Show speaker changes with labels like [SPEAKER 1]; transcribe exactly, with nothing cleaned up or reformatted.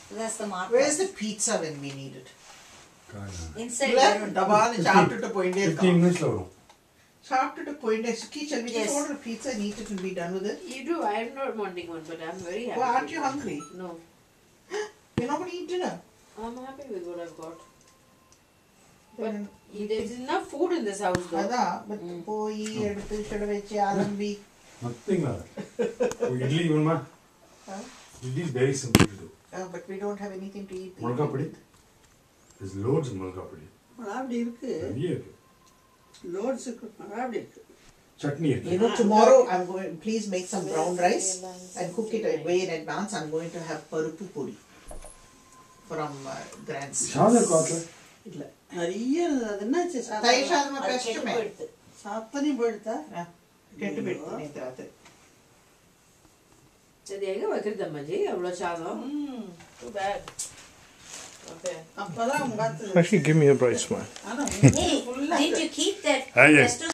[SPEAKER 1] That's the mark.
[SPEAKER 2] Where's the pizza when we need it?
[SPEAKER 1] Inside.
[SPEAKER 3] fifteen minutes later.
[SPEAKER 2] Chapter to point. Suki, shall we
[SPEAKER 1] Yes.
[SPEAKER 2] just order a pizza and eat it and be done with it?
[SPEAKER 4] You do. I am not wanting one, but I'm very happy.
[SPEAKER 2] Well, aren't you hungry?
[SPEAKER 4] No.
[SPEAKER 2] You're not going to eat dinner?
[SPEAKER 4] I'm happy with what I've got. But
[SPEAKER 2] Then
[SPEAKER 4] there's enough food in this house though.
[SPEAKER 2] Ada, but poi eduthu should veche alambi.
[SPEAKER 3] Nothing like that. Oh, idli even ma?
[SPEAKER 2] Huh?
[SPEAKER 3] Idli is very simple to do.
[SPEAKER 2] Uh, but we don't have anything to eat.
[SPEAKER 3] Mulga padi. There's loads of mulga padi.
[SPEAKER 5] அப்படி இருக்கு
[SPEAKER 3] நிறைய இருக்கு.
[SPEAKER 5] Loads இருக்கு அப்படி இருக்கு
[SPEAKER 3] Chutney இருக்கு.
[SPEAKER 2] You know, tomorrow I'm going. Please make some brown rice and cook it way in advance. I'm going to have parupu puri from uh, Grand's.
[SPEAKER 3] Shada kaatla.
[SPEAKER 2] இல்ல
[SPEAKER 5] நிறைய அது என்னாச்சு
[SPEAKER 2] தயிர் சாதம் பெஸ்ட்டுமே
[SPEAKER 5] சாத்தனி போயிடுதா
[SPEAKER 2] கெட்டு போயிடுது நேத்து ராத்திரி
[SPEAKER 4] சரி எங்க வைக்கிறது அம்மாஜி அவ்வளோ சாதம் too bad. Okay.
[SPEAKER 5] அப்பதான் உங்க
[SPEAKER 6] Actually, give me a bright smile.
[SPEAKER 1] Hey, did you keep that
[SPEAKER 3] Ah, yes.
[SPEAKER 1] pesto